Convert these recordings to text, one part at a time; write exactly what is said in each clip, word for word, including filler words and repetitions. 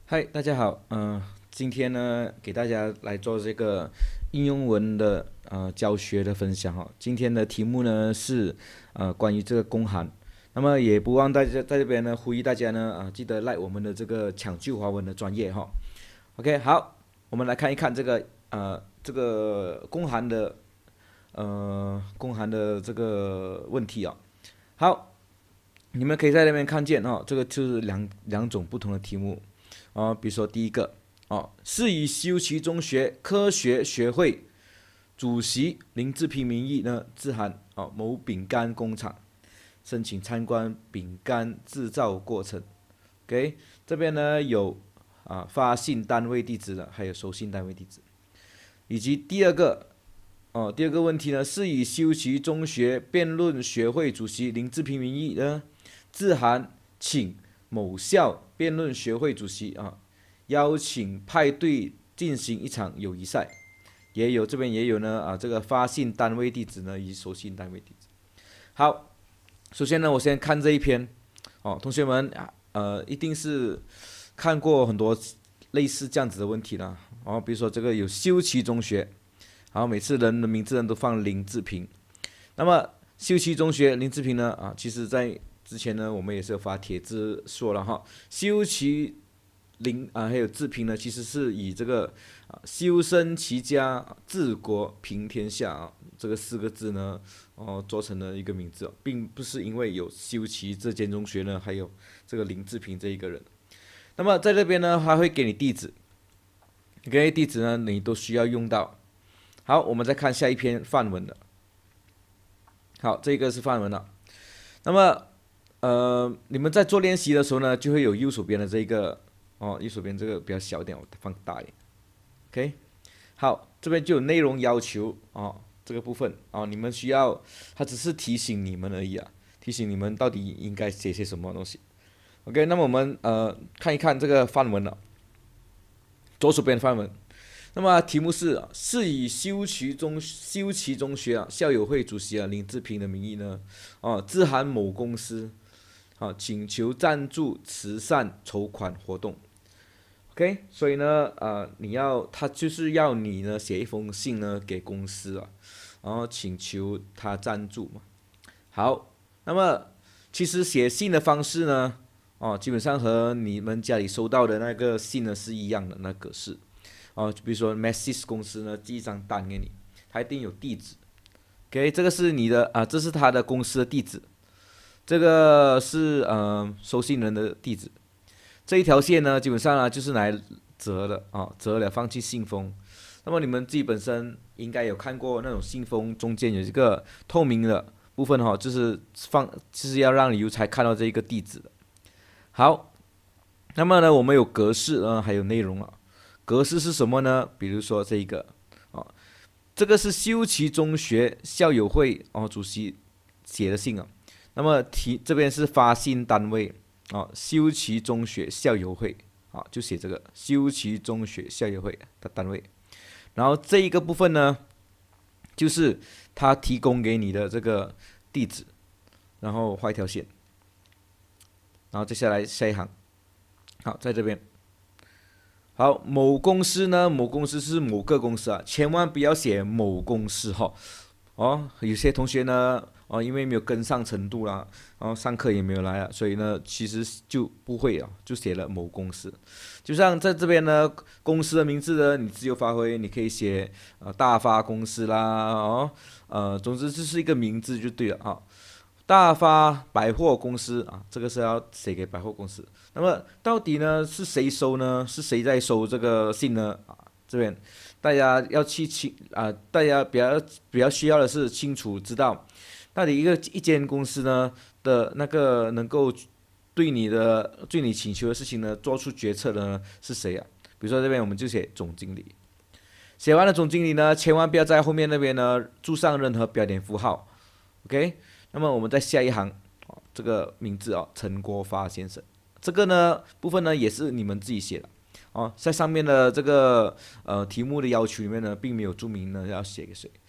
嗨，大家好，嗯、今天呢，给大家来做这个应用文的呃教学的分享哈。今天的题目呢是呃关于这个公函，那么也不忘大家在这边呢呼吁大家呢啊、记得来我们的这个抢救华文的专业哈。OK，好，我们来看一看这个呃这个公函的呃公函的这个问题啊。好，你们可以在那边看见哦，这个就是两两种不同的题目。哦，比如说第一个哦，是以修齐中学科学学会主席林志平名义呢，致函哦某饼干工厂，申请参观饼干制造过程。OK，这边呢有啊发信单位地址的，还有收信单位地址，以及第二个哦，第二个问题呢，是以修齐中学辩论学会主席林志平名义呢，致函请某校辩论学会主席啊，邀请派队进行一场友谊赛，也有这边也有呢啊，这个发信单位地址呢以及收信单位地址。好，首先呢，我先看这一篇哦，同学们啊，呃，一定是看过很多类似这样子的问题啦。哦，比如说这个有修齐中学，然后每次人的名字呢都放林志平。那么修齐中学林志平呢啊，其实在之前呢我们也是有发帖子说了哈，修齐林啊还有志平呢，其实是以这个啊修身齐家治国平天下啊这个四个字呢哦做成了一个名字哦，并不是因为有修齐这间中学呢，还有这个林志平这一个人。那么在这边呢，他会给你地址，给地址呢你都需要用到。好，我们再看下一篇范文了。好，这个是范文了。那么，呃，你们在做练习的时候呢，就会有右手边的这个，哦，右手边这个比较小一点，我放大一点。OK，好，这边就有内容要求哦，这个部分哦，你们需要，它只是提醒你们而已啊，提醒你们到底应该写些什么东西。OK，那么我们呃看一看这个范文了，左手边范文。那么题目是是以修齐中修齐中学啊校友会主席啊林志平的名义呢，哦、致函某公司，啊请求赞助慈善筹款活动。OK，所以呢，呃，你要他就是要你呢写一封信呢给公司啊，然后请求他赞助嘛。好，那么其实写信的方式呢，哦，基本上和你们家里收到的那个信呢是一样的那格式。哦，比如说 m a s s i s 公司呢寄一张单给你，它一定有地址。OK，这个是你的啊，这是他的公司的地址，这个是呃收信人的地址。这一条线呢，基本上呢就是来折的啊，折了放进信封。那么你们自己本身应该有看过那种信封中间有一个透明的部分哈、哦，就是放就是要让邮差看到这一个地址的。好，那么呢，我们有格式呢，还有内容啊。格式是什么呢？比如说这一个哦，这个是修齐中学校友会哦主席写的信啊。那么题这边是发信单位哦，修齐中学校友会啊、哦，就写这个修齐中学校友会的单位。然后这一个部分呢，就是他提供给你的这个地址，然后画一条线，然后接下来下一行，好，在这边。好，某公司呢？某公司是某个公司啊，千万不要写某公司哈。哦，有些同学呢，哦，因为没有跟上程度啦，然后上课也没有来啊，所以呢，其实就不会啊，就写了某公司。就像在这边呢，公司的名字呢，你自由发挥，你可以写呃大发公司啦，哦，呃，总之这是一个名字就对了啊。大发百货公司啊，这个是要写给百货公司。那么到底呢是谁收呢？是谁在收这个信呢？啊，这边大家要去清啊，大家比较比较需要的是清楚知道，到底一个一间公司呢的那个能够对你的对你请求的事情呢做出决策的呢是谁啊？比如说这边我们就写总经理。写完了总经理呢，千万不要在后面那边呢注上任何标点符号，OK？那么我们在下一行，哦，这个名字哦，陈国发先生，这个呢部分呢也是你们自己写的，哦，在上面的这个呃题目的要求里面呢，并没有注明呢要写给谁。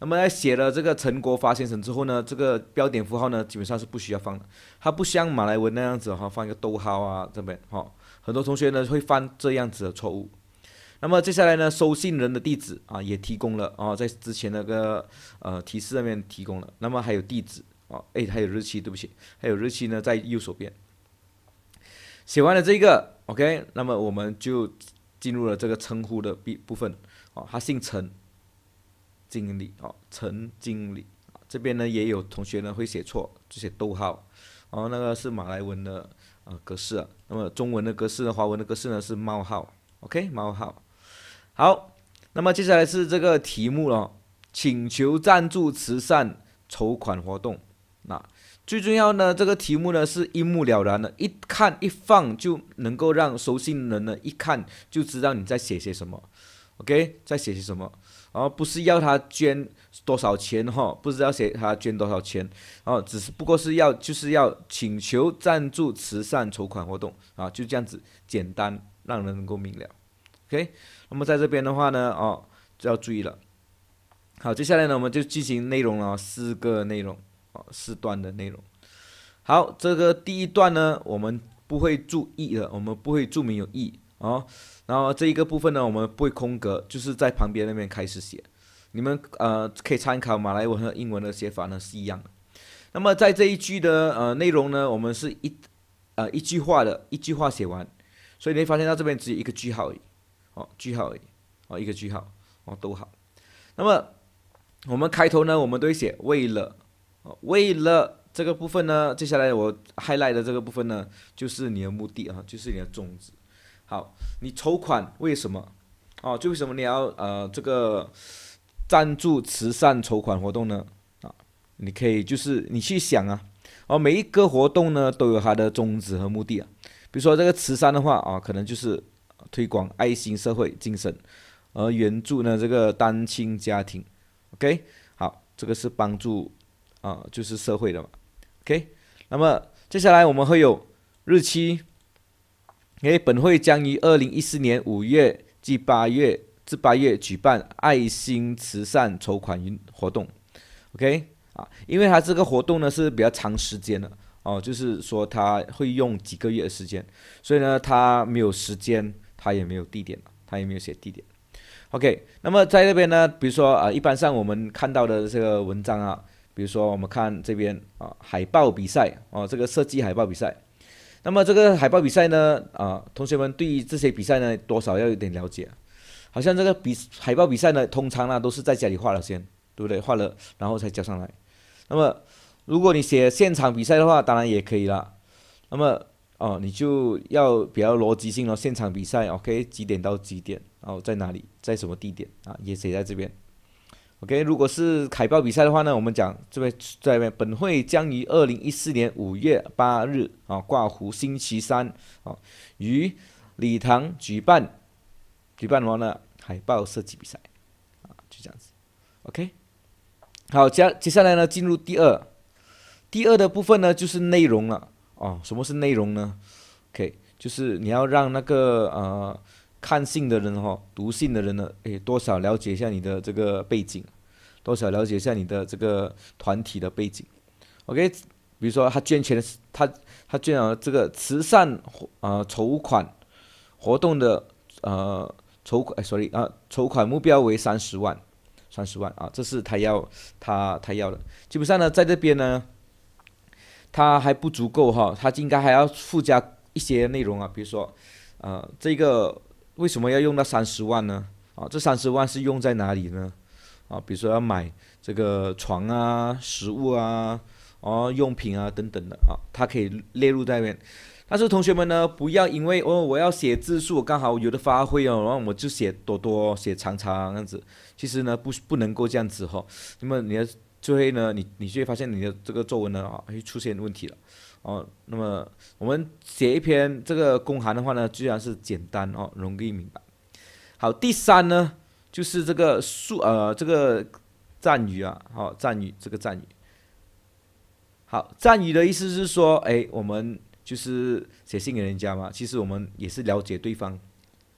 那么在写了这个陈国发先生之后呢，这个标点符号呢基本上是不需要放的，它不像马来文那样子哈，放一个逗号啊这边哈，很多同学呢会犯这样子的错误。那么接下来呢，收信人的地址啊也提供了啊，在之前那个呃提示那边提供了。那么还有地址啊，哎还有日期，对不起，还有日期呢在右手边。写完了这个 ，OK， 那么我们就进入了这个称呼的部分啊，他姓陈。经理哦，陈经理，这边呢也有同学呢会写错，就写逗号，哦，那个是马来文的呃格式啊，那么中文的格式呢，华文的格式呢是冒号 ，OK， 冒号。好，那么接下来是这个题目了，请求赞助慈善筹款活动。那最重要呢，这个题目呢是一目了然的，一看一放就能够让收信人呢一看就知道你在写些什么 ，OK， 在写些什么。然后不是要他捐多少钱哈，不是要写他捐多少钱，然后只是不过是要就是要请求赞助慈善筹款活动啊，就这样子简单，让人能够明了。OK， 那么在这边的话呢，哦就要注意了。好，接下来呢我们就进行内容了，四个内容，哦四段的内容。好，这个第一段呢我们不会注意的，我们不会注明有意哦。然后这一个部分呢，我们不会空格，就是在旁边那边开始写。你们呃可以参考马来文和英文的写法呢是一样的。那么在这一句的呃内容呢，我们是一呃一句话的一句话写完，所以你会发现到这边只有一个句号而已，哦句号而已，哦一个句号，哦逗号。那么我们开头呢，我们都会写为了，哦为了这个部分呢，接下来我 highlight 的这个部分呢，就是你的目的啊，就是你的宗旨。好，你筹款为什么？哦，就为什么你要呃这个赞助慈善筹款活动呢？啊，你可以就是你去想啊，哦每一个活动呢都有它的宗旨和目的啊。比如说这个慈善的话啊，可能就是推广爱心社会精神，而援助呢这个单亲家庭。OK， 好，这个是帮助啊就是社会的嘛。OK， 那么接下来我们会有日期。OK， 本会将于二零一四年五月至八月至八月举办爱心慈善筹款活动。OK， 啊，因为它这个活动呢是比较长时间的哦，就是说它会用几个月的时间，所以呢它没有时间，它也没有地点，它也没有写地点。OK， 那么在这边呢，比如说啊，一般上我们看到的这个文章啊，比如说我们看这边啊，海报比赛哦，这个设计海报比赛。那么这个海报比赛呢，啊，同学们对于这些比赛呢，多少要有点了解。好像这个比海报比赛呢，通常呢都是在家里画了先，对不对？画了然后才交上来。那么如果你写现场比赛的话，当然也可以啦。那么哦，你就要比较逻辑性了，现场比赛 ，OK， 几点到几点，然后在哪里，在什么地点啊，也写在这边。OK， 如果是海报比赛的话呢，我们讲这边在这边，本会将于二零一四年五月八日啊，挂弧星期三啊，于礼堂举办举办完了海报设计比赛啊，就这样子。OK， 好，接接下来呢，进入第二，第二的部分呢就是内容了哦。什么是内容呢 ？OK， 就是你要让那个呃。看信的人哈，读信的人呢，诶，多少了解一下你的这个背景，多少了解一下你的这个团体的背景。OK， 比如说他捐钱的，他他捐了这个慈善呃筹款活动的呃筹款，哎，sorry 啊，筹款目标为三十万，三十万啊，这是他要他他要的。基本上呢，在这边呢，他还不足够哈，他应该还要附加一些内容啊，比如说呃这个。为什么要用到三十万呢？啊，这三十万是用在哪里呢？啊，比如说要买这个床啊、食物啊、哦用品啊等等的啊，它可以列入在面。但是同学们呢，不要因为哦我要写字数刚好有的发挥哦，然后我就写多多、写长长这样子。其实呢，不不能够这样子哈、哦，那么你的就会呢，你你就会发现你的这个作文呢啊会出现问题了。哦，那么我们写一篇这个公函的话呢，居然是简单哦，容易明白。好，第三呢，就是这个述呃这个赞语啊，好、哦、赞语这个赞语。好，赞语的意思是说，哎，我们就是写信给人家嘛，其实我们也是了解对方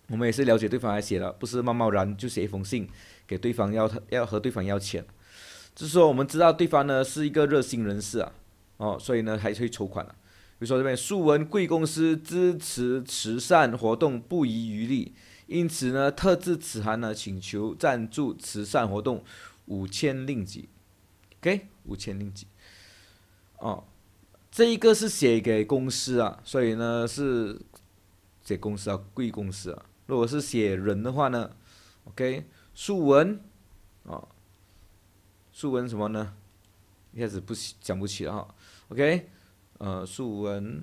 我们也是了解对方来写的，不是贸贸然就写一封信给对方要要和对方要钱。就是说我们知道对方呢是一个热心人士啊，哦，所以呢还会筹款啊。比如说这边素闻贵公司支持慈善活动不遗余力，因此呢特制此函呢请求赞助慈善活动五千令吉，OK， 五千令吉。哦，这一个是写给公司啊，所以呢是写公司啊，贵公司啊。如果是写人的话呢，OK， 素文哦，素文什么呢？一下子不想不起了哈。OK， 呃，素文，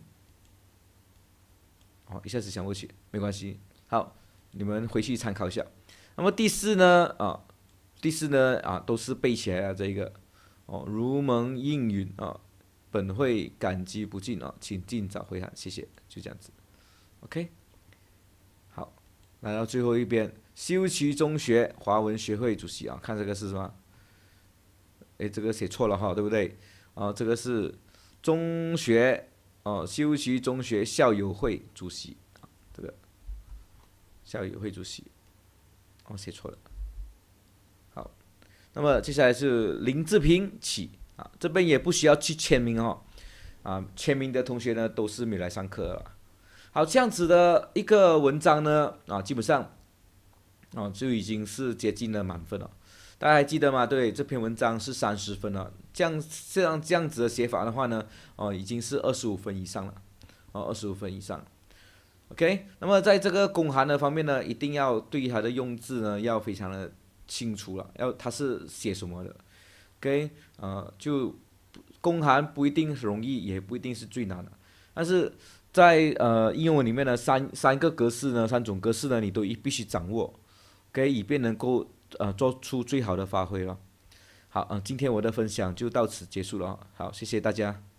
哦，一下子想不起，没关系。好，你们回去参考一下。那么第四呢，啊，第四呢，啊，都是背起来了这个，哦，如蒙应允啊，本会感激不尽啊，请尽早回函，谢谢，就这样子。OK， 好，来到最后一边，修齐中学华文学会主席啊，看这个是什么？诶，这个写错了哈，对不对？啊，这个是中学哦，修齐中学校友会主席，这个校友会主席，哦，写错了。好，那么接下来是林志平起啊，这边也不需要去签名哦，啊，签名的同学呢都是没来上课了。好，这样子的一个文章呢，啊，基本上，哦，就已经是接近了满分了。大家还记得吗？对，这篇文章是三十分了。这样这样这样子的写法的话呢，哦，已经是二十五分以上了，哦，二十五分以上。OK， 那么在这个公函的方面呢，一定要对它的用字呢要非常的清楚了，要它是写什么的。OK， 呃，就公函不一定容易，也不一定是最难的，但是在呃应用文里面呢，三三个格式呢，三种格式呢，你都必须掌握，OK， 以便能够呃做出最好的发挥了。好，嗯、呃，今天我的分享就到此结束了，好，谢谢大家。